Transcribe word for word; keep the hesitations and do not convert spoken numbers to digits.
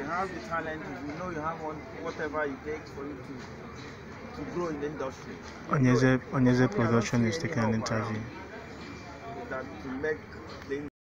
have the talent, if you know you have one, whatever it takes for you to to grow in the industry. Onyeze Onyeze Production is taking an interview. That to make the